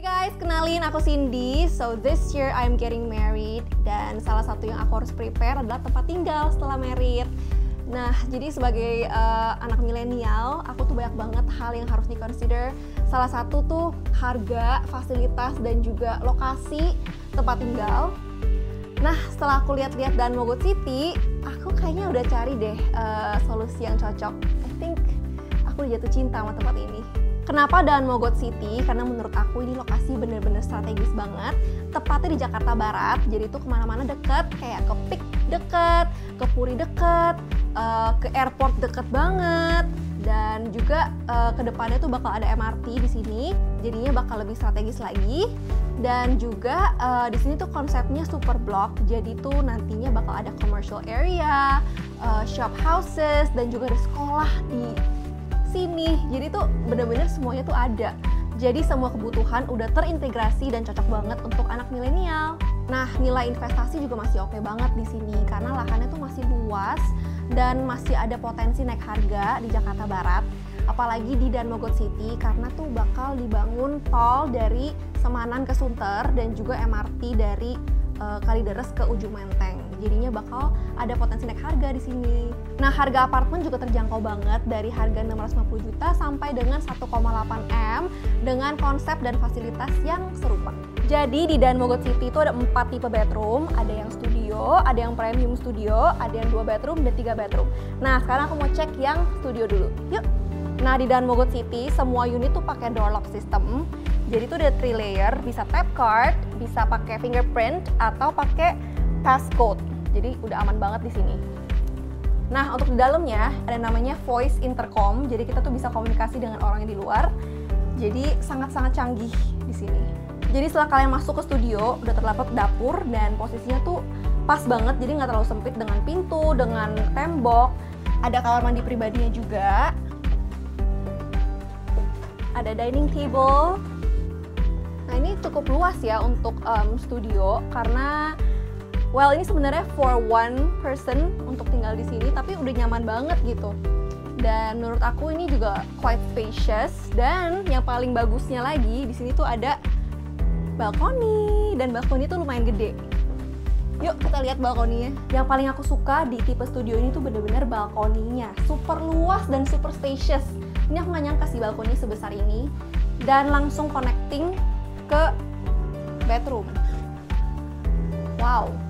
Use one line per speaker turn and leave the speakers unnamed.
Guys, kenalin aku Cindy. So this year I'm getting married dan salah satu yang aku harus prepare adalah tempat tinggal setelah married. Nah, jadi sebagai anak milenial, aku tuh banyak banget hal yang harus di-consider. Salah satu tuh harga, fasilitas, dan juga lokasi tempat tinggal. Nah, setelah aku lihat-lihat dan Mogot City, aku kayaknya udah cari deh solusi yang cocok. I think aku udah jatuh cinta sama tempat ini. Kenapa Dan Mogot City? Karena menurut aku ini lokasi bener-bener strategis banget. Tepatnya di Jakarta Barat, jadi tuh kemana-mana deket, kayak ke PIK deket, ke Puri deket, ke airport deket banget. Dan juga ke depannya tuh bakal ada MRT di sini, jadinya bakal lebih strategis lagi. Dan juga di sini tuh konsepnya super block, jadi tuh nantinya bakal ada commercial area, shop houses, dan juga ada sekolah di sini. Jadi tuh bener-bener semuanya tuh ada. Jadi semua kebutuhan udah terintegrasi dan cocok banget untuk anak milenial. Nah, nilai investasi juga masih oke banget di sini karena lahannya tuh masih luas dan masih ada potensi naik harga di Jakarta Barat. Apalagi di Dan Mogot City karena tuh bakal dibangun tol dari Semanan ke Sunter dan juga MRT dari Kalideres ke Ujung Menteng. Jadinya bakal ada potensi naik harga di sini. Nah, harga apartemen juga terjangkau banget dari harga 650 juta sampai dengan 1,8 M dengan konsep dan fasilitas yang serupa. Jadi di Dan Mogot City itu ada 4 tipe bedroom, ada yang studio, ada yang premium studio, ada yang 2 bedroom dan 3 bedroom. Nah, sekarang aku mau cek yang studio dulu. Yuk. Nah, di Dan Mogot City semua unit tuh pakai door lock system. Jadi tuh ada 3 layer, bisa tap card, bisa pakai fingerprint atau pakai passcode. Jadi udah aman banget di sini. Nah, untuk di dalamnya ada namanya voice intercom. Jadi kita tuh bisa komunikasi dengan orang yang di luar. Jadi sangat-sangat canggih di sini. Jadi setelah kalian masuk ke studio, udah terdapat dapur dan posisinya tuh pas banget. Jadi nggak terlalu sempit dengan pintu, dengan tembok. Ada kamar mandi pribadinya juga. Ada dining table. Nah, ini cukup luas ya untuk studio karena ini sebenarnya for one person untuk tinggal di sini, tapi udah nyaman banget gitu. Dan menurut aku ini juga quite spacious dan yang paling bagusnya lagi di sini tuh ada balkoni dan balkoni tuh lumayan gede. Yuk kita lihat balkoninya. Yang paling aku suka di tipe studio ini tuh bener-bener balkoninya, super luas dan super spacious. Ini aku nggak nyangka sih balkoni sebesar ini dan langsung connecting ke bedroom. Wow.